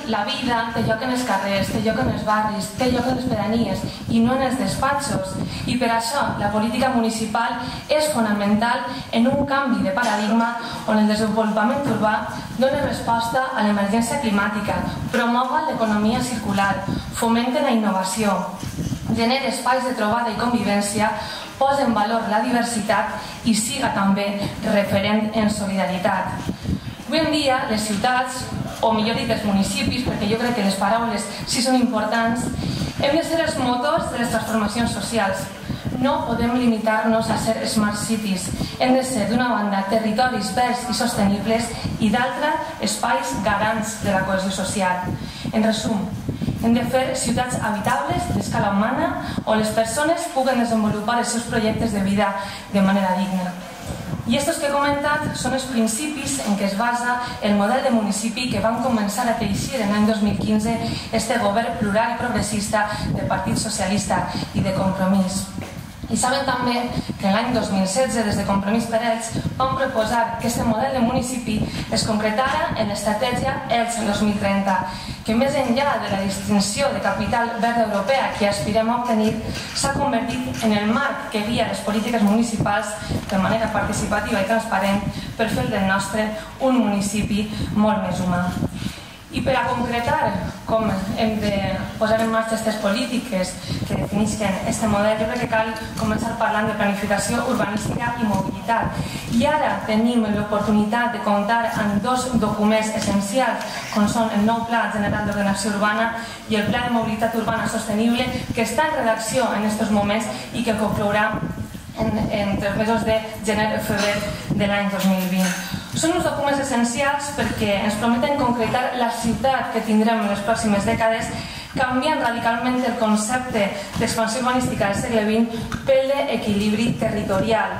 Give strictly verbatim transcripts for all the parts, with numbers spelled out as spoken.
la vida té lloc en els carrers, té lloc en els barris, té lloc en les pedanies i no en els despatxos. I per això la política municipal és fonamental en un canvi de paradigma on el desenvolupament urbà dona resposta a l'emergència climàtica, promova l'economia circular, fomenta la innovació, genera espais de trobada i convivència, posa en valor la diversitat i siga també referent en solidaritat. Avui en dia, les ciutats, o millor dit, els municipis, perquè jo crec que les paraules sí són importants, hem de ser els motors de les transformacions socials. No podem limitar-nos a ser smart cities. Hem de ser, d'una banda, territoris verds i sostenibles i d'altra, espais garants de la cohesió social. En resum, hem de fer ciutats habitables d'escala humana on les persones puguen desenvolupar els seus projectes de vida de manera digna. I estos que he comentat són els principis en què es basa el model de municipi que van començar a teixir en l'any dos mil quinze este govern plural i progressista del Partit Socialista i de Compromís. I saben també que l'any dos mil setze, des de Compromís per Elx, vam proposar que aquest model de municipi es concretara en l'estratègia Elx dos mil trenta, que més enllà de la distinció de capital verda europea que aspirem a obtenir, s'ha convertit en el marc que guia les polítiques municipals de manera participativa i transparent per fer del nostre un municipi molt més humà. I per a concretar com hem de posar en marxa aquestes polítiques que definisquen aquest model, jo crec que cal començar parlant de planificació urbanística i mobilitat. I ara tenim l'oportunitat de comptar amb dos documents essencials, com són el nou Pla General d'Ordenació Urbana i el Pla de Mobilitat Urbana Sostenible, que està en redacció en aquests moments i que conclourà entre els mesos de gener i febrer de l'any dos mil vint. Són uns documents essencials perquè ens prometen concretar la ciutat que tindrem en les pròximes dècades, canviant radicalment el concepte d'expansió urbanística del segle vint per l'equilibri territorial.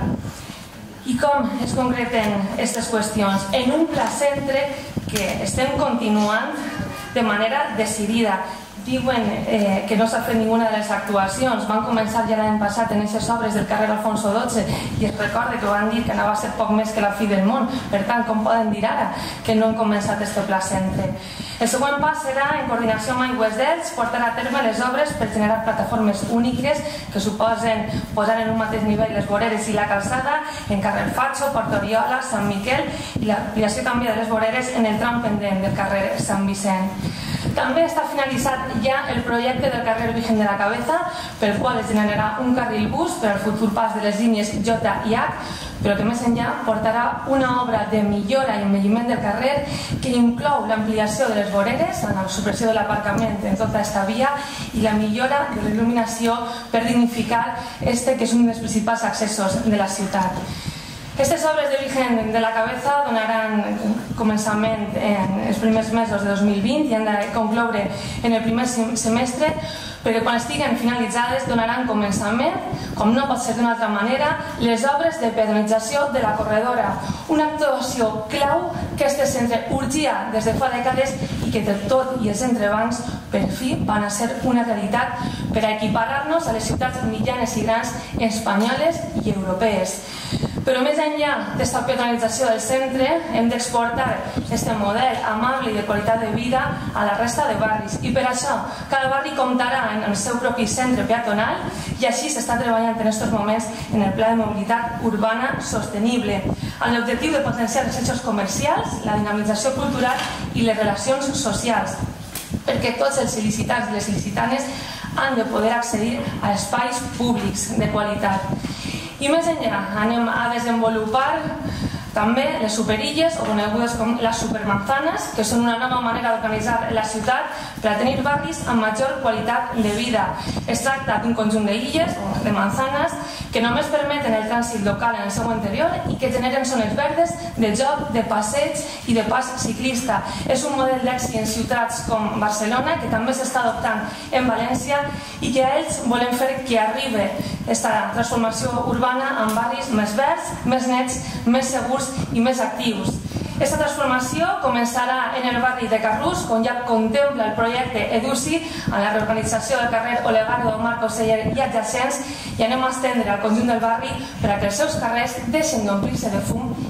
I com es concreten aquestes qüestions? En un pla centre que estem continuant de manera decidida. Diuen eh, que no s'ha fet ninguna de les actuacions. Van començar ja l'any passat en aquestes obres del carrer Alfonso dotze i es recorda que van dir que anava a ser poc més que la fi del món. Per tant, com poden dir ara que no han començat aquest pla centre? El següent pas serà, en coordinació amb Aigües d'Elx, portar a terme les obres per generar plataformes úniques que suposen posar en un mateix nivell les voreres i la calçada en carrer Fatxo, Port Oriola, Sant Miquel i l'ampliació també de les voreres en el tram pendent del carrer Sant Vicent. També està finalitzat ja el projecte del carrer Virgen de la Cabeza, pel qual es generarà un carril bus per al futur pas de les línies J i H, però que més enllà portarà una obra de millora i embelliment del carrer que inclou l'ampliació de les voreres, amb la supressió de l'aparcament en tota aquesta via i la millora de l'il·luminació per dignificar este que és un dels principals accessos de la ciutat. Aquestes obres de Virgen de la Cabeza donaran començament en els primers mesos de dos mil vint i han de concloure en el primer semestre, perquè quan estiguen finalitzades donaran començament, com no pot ser d'una altra manera, les obres de pedonització de la corredora, una actuació clau que este centre urgia des de fa dècades i que de tot i els entrebancs per fi van a ser una realitat per a equiparar-nos a les ciutats mitjanes i grans espanyoles i europees. Però més enllà d'aquesta pedonalització del centre, hem d'exportar aquest model amable i de qualitat de vida a la resta de barris. I per això, cada barri comptarà en el seu propi centre peatonal i així s'està treballant en aquests moments en el Pla de Mobilitat Urbana Sostenible, amb l'objectiu de potenciar els eixos comercials, la dinamització cultural i les relacions socials, perquè tots els il·licitants i les il·licitanes han de poder accedir a espais públics de qualitat. I més enllà, anem a desenvolupar també les superilles, o conegudes com les supermanzanes, que són una nova manera d'organitzar la ciutat per a tenir barris amb major qualitat de vida. Es tracta d'un conjunt d'illes, o de manzanes, que només permeten el trànsit local en el seu interior i que generen zones verdes de joc, de passeig i de pas ciclista. És un model d'èxit en ciutats com Barcelona, que també s'està adoptant en València i que a ells volem fer que arribi aquesta transformació urbana amb barris més verds, més nets, més segurs i més actius. Aquesta transformació començarà en el barri de Carrús, on ja contempla el projecte Educi, amb la reorganització del carrer Olegardo, Marcos Seller i adjacents, i anem a estendre al conjunt del barri per a que els seus carrers deixen d'omplir-se de fum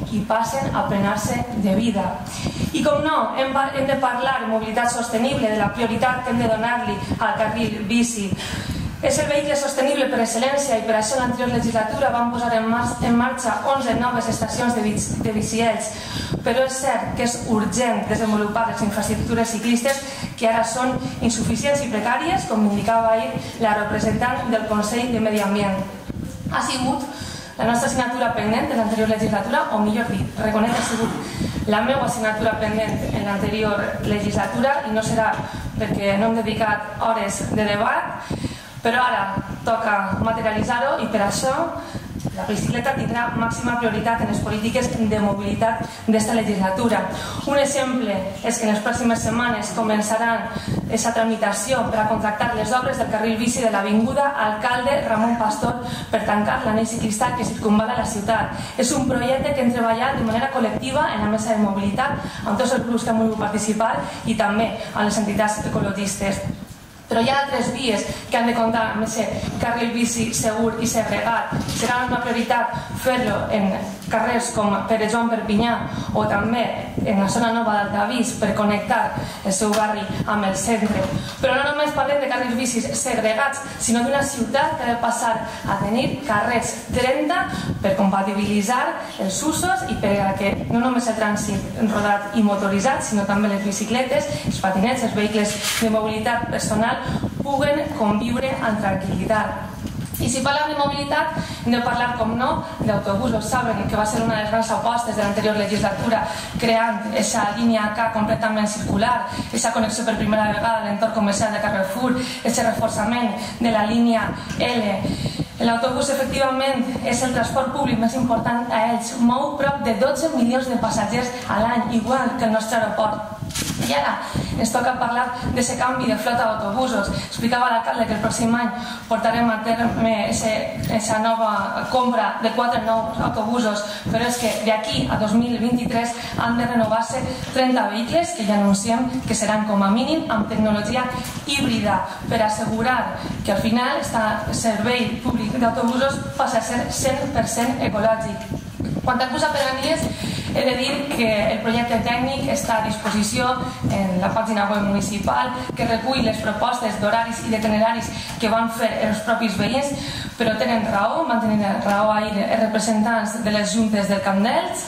i passen a plenar-se de vida. I com no, hem de parlar de mobilitat sostenible, de la prioritat que hem de donar-li al carril bici. És el vehicle sostenible per excel·lència i per això en l'anterior legislatura vam posar en marxa onze noves estacions de biciells, però és cert que és urgent desenvolupar les infraestructures ciclistes que ara són insuficients i precàries, com indicava ahir la representant del Consell de Medi Ambient. Ha sigut la nostra assignatura pendent en l'anterior legislatura, o millor dit, reconec que ha sigut la meva assignatura pendent en l'anterior legislatura i no serà perquè no hem dedicat hores de debat, però ara toca materialitzar-ho i per això la bicicleta tindrà màxima prioritat en les polítiques de mobilitat d'esta legislatura. Un exemple és que en les pròximes setmanes començaran aquesta tramitació per a contractar les obres del carril bici de l'Avinguda Alcalde Ramon Pastor per tancar l'anell ciclista que circunvala la ciutat. És un projecte que hem treballat de manera col·lectiva en la mesa de mobilitat amb tots els grups que han volgut participar i també amb les entitats ecologistes. Però hi ha altres vies que han de comptar amb aquest carril bici segur i segregat. Serà una prioritat fer-lo en carrers com Pere Joan Perpinyà o també en la zona nova d'Altavís per connectar el seu barri amb el centre. Però no només parlem de carrils bicis segregats, sinó d'una ciutat que ha de passar a tenir carrers trenta per compatibilitzar els usos i per a que no només el trànsit rodat i motoritzat, sinó també les bicicletes, els patinets, els vehicles de mobilitat personal puguen conviure amb tranquil·litat. I si parlem de mobilitat, hem de parlar, com no, d'autobusos. Saben que va ser una de les grans apostes de l'anterior legislatura creant aquesta línia K completament circular, aquesta connexió per primera vegada a l'entorn comercial de Carrefour, aquest reforçament de la línia L. L'autobús, efectivament, és el transport públic més important a ells. Mou prop de dotze milions de passatgers a l'any, igual que el nostre aeroport. I ara ens toca parlar d'aquest canvi de flota d'autobusos. Explicava l'alcalde que el pròxim any portarem a terme aquesta nova compra de quatre nous autobusos, però és que d'aquí a dos mil vint-i-tres han de renovar-se trenta vehicles que ja anunciem que seran com a mínim amb tecnologia híbrida per assegurar que al final el servei públic d'autobusos passa a ser cent per cent ecològic. Quant a Cusa Pedanies, he de dir que el projecte tècnic està a disposició en la pàgina web municipal, que recull les propostes d'horaris i d'itineraris que van fer els propis veïns, però tenen raó, van tenir raó ahir els representants de les juntes del Camp d'Elx.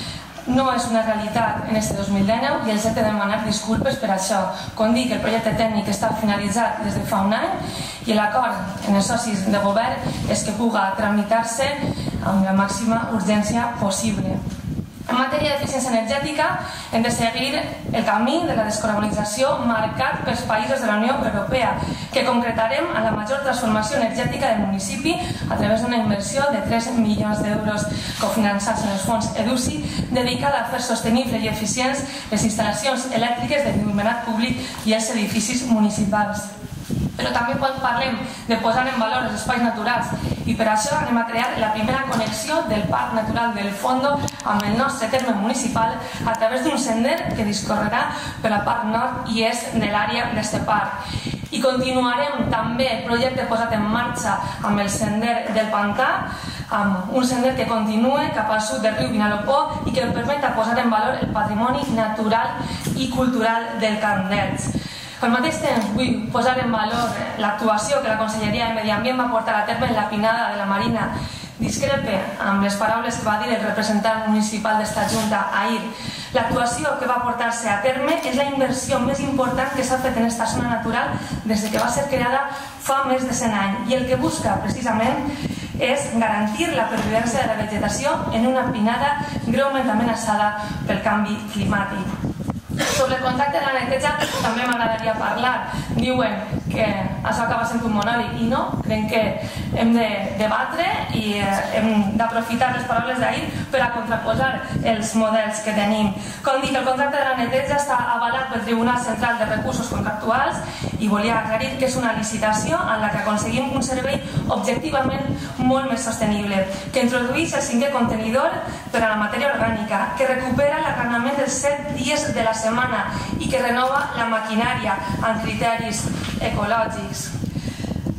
No és una realitat en este dos mil dinou i els he de demanar disculpes per això. Com dic, el projecte tècnic està finalitzat des de fa un any i l'acord en els socis de govern és que puga tramitar-se amb la màxima urgència possible. En matèria d'eficiència energètica, hem de seguir el camí de la descarbonització marcat pels països de la Unió Europea, que concretarem a la major transformació energètica del municipi a través d'una inversió de tres milions d'euros cofinançats en els fons EDUSI, dedicada a fer sostenibles i eficients les instal·lacions elèctriques de l'il·luminat públic i els edificis municipals. Però també quan parlem de posar en valor els espais naturals i per això anem a crear la primera connexió del Parc Natural del Fondo amb el nostre terme municipal a través d'un sender que discorrerà per la part nord i est de l'àrea d'este parc. I continuarem també el projecte posat en marxa amb el sender del Pantà, amb un sender que continua cap al sud del riu Vinalopó i que permet posar en valor el patrimoni natural i cultural del Camp d'Elx. Al mateix temps vull posar en valor l'actuació que la Conselleria de Medi Ambient va portar a terme en la Pinada de la Marina. Discrepe amb les paraules que va dir el representant municipal d'esta Junta ahir. L'actuació que va portar-se a terme és la inversió més important que s'ha fet en esta zona natural des que va ser creada fa més de cent anys i el que busca precisament és garantir la pervivència de la vegetació en una pinada greument amenaçada pel canvi climàtic. Sobre el contracte de la neteja també m'agradaria parlar. Diuen que això acaba sent un monòleg i no, crec que hem de debatre i hem d'aprofitar les paraules d'ahir per a contraposar els models que tenim. Com dic, el contracte de la neteja està avalat pel Tribunal Central de Recursos Contractuals i volia aclarir que és una licitació en la que aconseguim un servei objectivament molt més sostenible, que introdueix el cinquè contenidor per a la matèria orgànica, que recupera l'arrendament dels set dies de la setmana i que renova la maquinària amb criteris ecològics.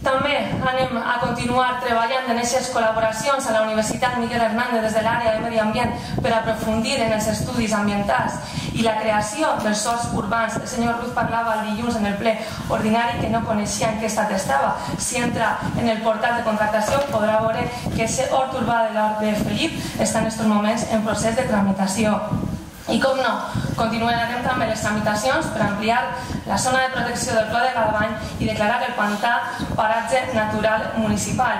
També anem a continuar treballant en aquestes col·laboracions a la Universitat Miguel Hernández des de l'àrea de Medi Ambient per aprofundir en els estudis ambientals i la creació dels sòls urbans. El senyor Ruz parlava el dilluns en el ple ordinari que no coneixia en què estat estava. Si entra en el portal de contractació podrà veure que aquest hort urbà de l'Hort de Felip està en aquests moments en procés de tramitació. I com no, continuarem també les tramitacions per ampliar la zona de protecció del Clot de Galvany i declarar el pantà paratge natural municipal.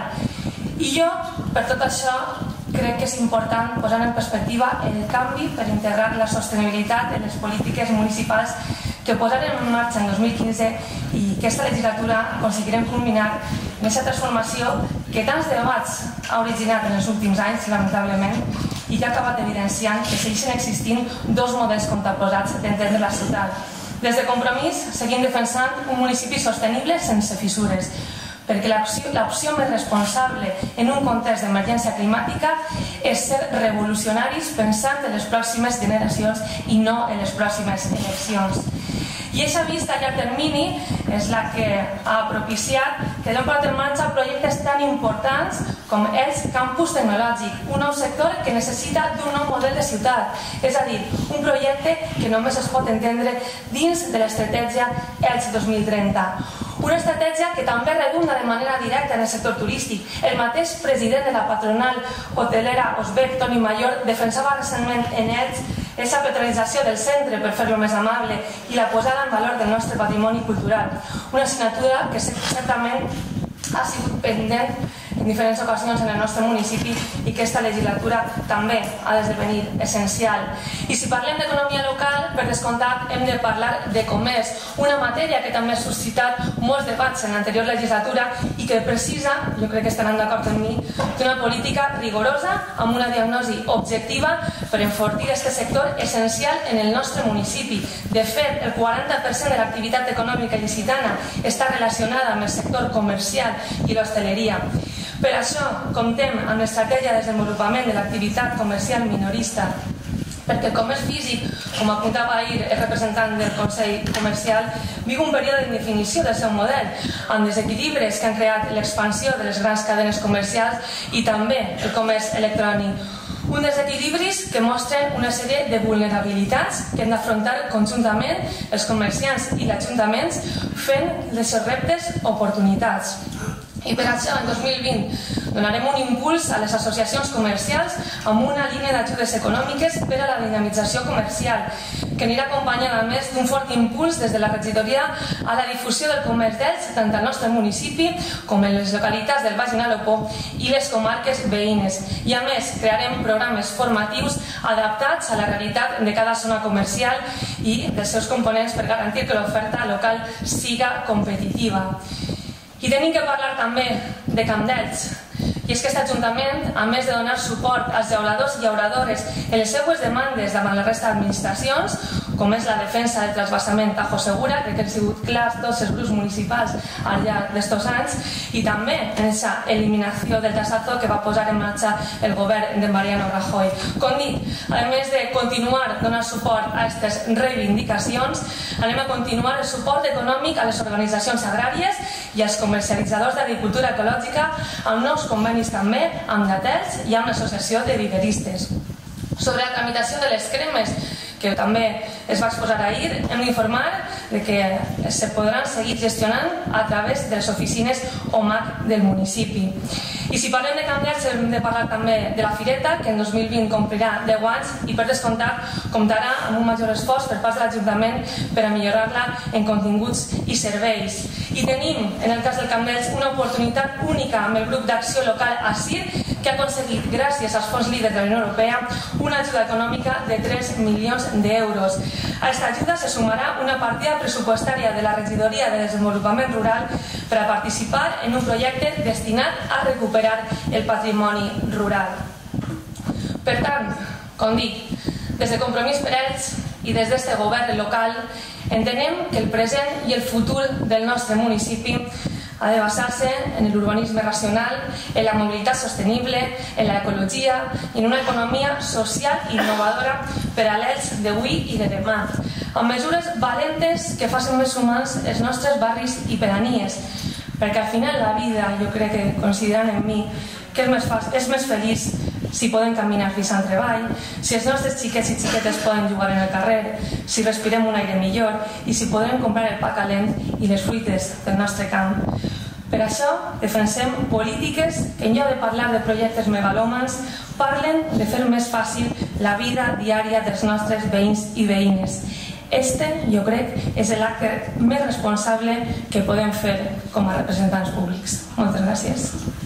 I jo, per tot això, crec que és important posar en perspectiva el canvi per integrar la sostenibilitat en les polítiques municipals que posarem en marxa en dos mil quinze i que aquesta legislatura aconseguirem culminar en aquesta transformació que tants debats ha originat en els últims anys, lamentablement, i que ha acabat evidenciant que segueixen existint dos models contraposats d'entendre la ciutat. Des de Compromís seguim defensant un municipi sostenible sense fissures, perquè l'opció més responsable en un context d'emergència climàtica és ser revolucionaris pensant en les pròximes generacions i no en les pròximes eleccions. I aquesta vista a llarg termini és la que ha propiciat que hem posat en marxa projectes tan importants com els campus tecnològic, un nou sector que necessita d'un nou model de ciutat, és a dir, un projecte que només es pot entendre dins de l'estratègia Elx dos mil trenta. Una estratègia que també redunda de manera directa en el sector turístic. El mateix president de la patronal hotelera Osbec, Toni Mayor, defensava recentment en Elx aquesta petrolització del centre per fer-lo més amable i la posada en valor del nostre patrimoni cultural. Una assignatura que certament ha sigut pendent en diferents ocasions en el nostre municipi i que aquesta legislatura també ha d'esdevenir essencial. I si parlem d'economia local, per descomptat hem de parlar de comerç, una matèria que també ha suscitat molts debats en l'anterior legislatura i que precisa, jo crec que estaran d'acord amb mi, d'una política rigorosa amb una diagnosi objectiva per enfortir aquest sector essencial en el nostre municipi. De fet, el quaranta per cent de l'activitat econòmica il·licitana està relacionada amb el sector comercial i l'hostaleria. Per això, comptem amb l'estratègia de desenvolupament de l'activitat comercial minorista, perquè el comerç físic, com apuntava ahir el representant del Consell Comercial, viu un període d'indefinició del seu model, amb desequilibres que han creat l'expansió de les grans cadenes comercials i també el comerç electrònic. Un desequilibris que mostren una sèrie de vulnerabilitats que hem d'afrontar conjuntament els comerciants i els ajuntaments fent dels seus reptes oportunitats. I per això, en dos mil vint, donarem un impuls a les associacions comercials amb una línia d'ajudes econòmiques per a la dinamització comercial, que anirà acompanyada a més d'un fort impuls des de la regidoria a la difusió del comerç d'Elx, tant al nostre municipi com en les localitats del Baix Vinalopó i les comarques veïnes. I a més, crearem programes formatius adaptats a la realitat de cada zona comercial i dels seus components per garantir que l'oferta local siga competitiva. I tenim que parlar també de Camp d'Elx. I és que aquest Ajuntament, a més de donar suport als llauradors i llauradores en les seues demandes davant la resta d'administracions, com és la defensa del transvasament Tajo Segura, crec que han sigut clars tots els grups municipals al llarg d'aquests anys, i també en aquesta eliminació del tasazo que va posar en marxa el govern de Mariano Rajoy. Com dic, a més de continuar donant suport a aquestes reivindicacions, anem a continuar el suport econòmic a les organitzacions agràries i als comercialitzadors d'agricultura ecològica amb nous convenis també amb Datels i amb l'associació de viveristes. Sobre la tramitació de les cremes, que també es va exposar ahir, hem d'informar que se podran seguir gestionant a través de les oficines O M A C del municipi. I si parlem de Camp d'Elx hem de parlar també de la Fireta, que en dos mil vint complirà deu anys i per descomptat comptarà amb un major esforç per part de l'Ajuntament per a millorar-la en continguts i serveis. I tenim, en el cas del Camp d'Elx, una oportunitat única amb el grup d'acció local A S I R, que ha aconseguit, gràcies als fons líders de la Unió Europea, una ajuda econòmica de tres milions d'euros. A aquesta ajuda se sumarà una partida pressupostària de la Regidoria de Desenvolupament Rural per a participar en un projecte destinat a recuperar el patrimoni rural. Per tant, com dic, des de Compromís per Elx i des d'aquest govern local entenem que el present i el futur del nostre municipi ha de basar-se en l'urbanisme racional, en la mobilitat sostenible, en l'ecologia i en una economia social innovadora per a l'Elx d'avui i de demà, amb mesures valentes que facin més humans els nostres barris i pedanies, perquè al final la vida, jo crec que considerant en mi, que és més, és més feliç si poden caminar fins al treball, si els nostres xiquets i xiquetes poden jugar en el carrer, si respirem un aire millor i si podem comprar el pa calent i les fruites del nostre camp. Per això defensem polítiques que en lloc de parlar de projectes megalòmans parlen de fer més fàcil la vida diària dels nostres veïns i veïnes. Este, jo crec, és l'acte més responsable que podem fer com a representants públics. Moltes gràcies.